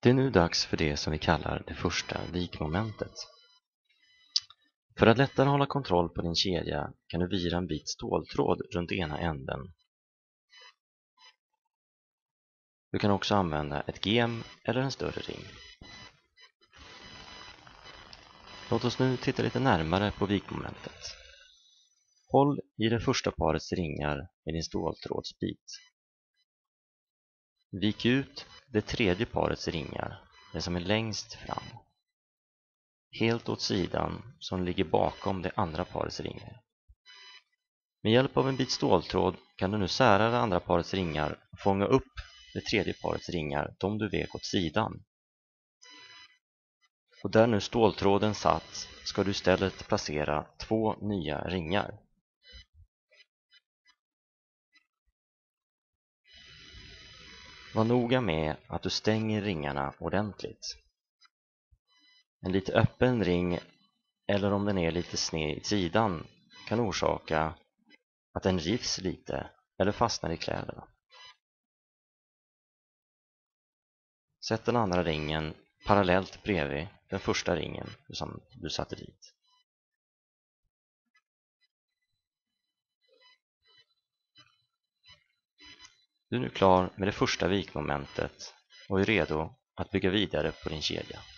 Det är nu dags för det som vi kallar det första vikmomentet. För att lättare hålla kontroll på din kedja kan du vira en bit ståltråd runt ena änden. Du kan också använda ett gem eller en större ring. Låt oss nu titta lite närmare på vikmomentet. Håll i det första parets ringar med din ståltrådsbit. Vik ut det tredje parets ringar, det som är längst fram. Helt åt sidan som ligger bakom det andra parets ringar. Med hjälp av en bit ståltråd kan du nu sära det andra parets ringar och fånga upp det tredje parets ringar, de du vek åt sidan. Och där nu ståltråden satt ska du istället placera 2 nya ringar. Var noga med att du stänger ringarna ordentligt. En lite öppen ring, eller om den är lite sned i sidan, kan orsaka att den rivs lite eller fastnar i kläderna. Sätt den andra ringen parallellt bredvid den första ringen som du satte dit. Du är nu klar med det första vikmomentet och är redo att bygga vidare på din kedja.